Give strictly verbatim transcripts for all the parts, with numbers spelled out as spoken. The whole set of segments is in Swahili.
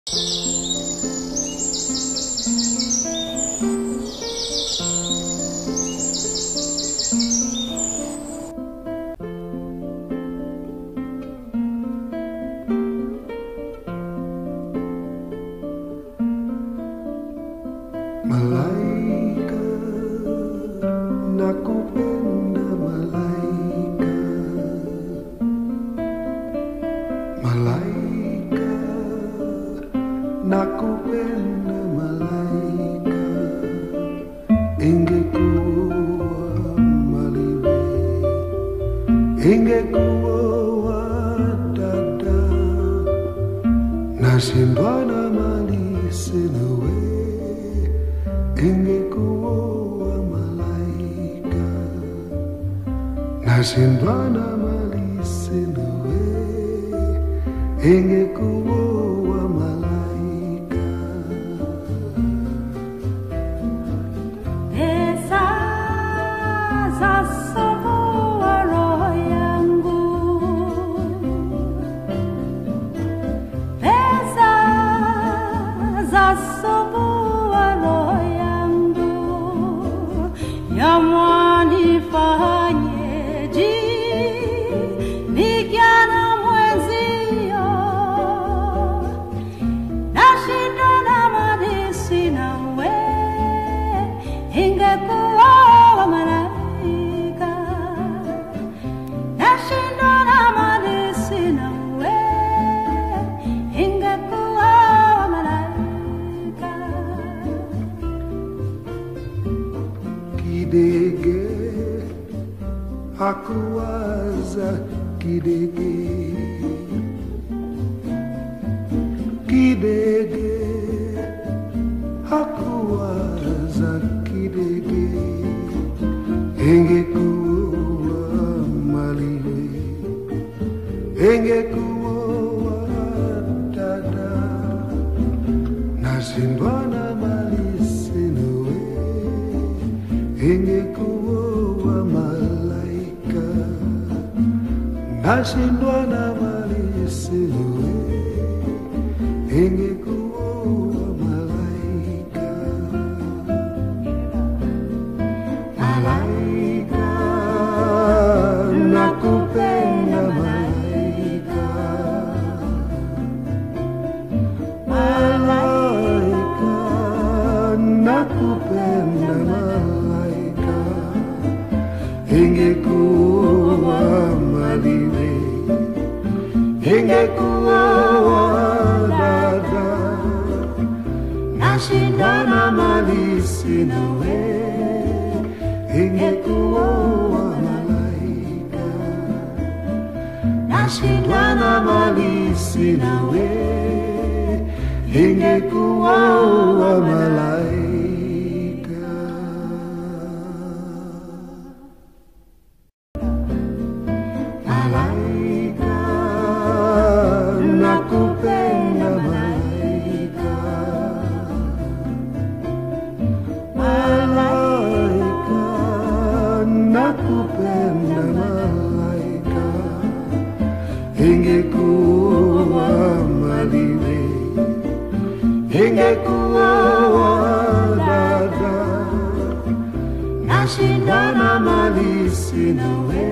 Malaika, nakupenda malaika. Malaika, nakupenda malaika. Ingekuwa maliwe, ingekuwa dada, nashindwa na mali sinawe. Ingekuwa malaika, nashindwa na mali sinawe. Ingekuwa malaika. Pesa za sokoa roho yangu, pesa za sokoa roho yangu, yamwanifanyeje nikiana mwenzio, nashinda na mali sinawe. Ingekuwa malaika, nashinda na mali sinawe. Ingekuwa malaika. Kidege, hakuwaza kidege. Kidege, hakuwaza kidege. Ingekuwa maliwe, ingekuwa dada, nashindwa na mali sinawe. Ingekuwa malaika, nashindwa na mali sinawe. Ingekuwa malaika. Malaika, nakupenda malaika. Malaika, nakupenda malaika. Ingekuwa maliwe, ingekuwa dada, nashindwa na mali sinawe. Ingekuwa malaika, nashindwa na mali sinawe. Ingekuwa malaika. Malaika, nakupenda malaika. Malaika, nakupenda malaika. Ingekuwa maliwe, ingekuwa dada, nashindwa na mali sinawe.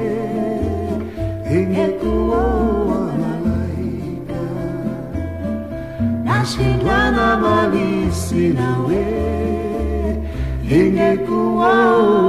Ingekuwa malaika, nashindwa na mali sinawe. Ingekuwa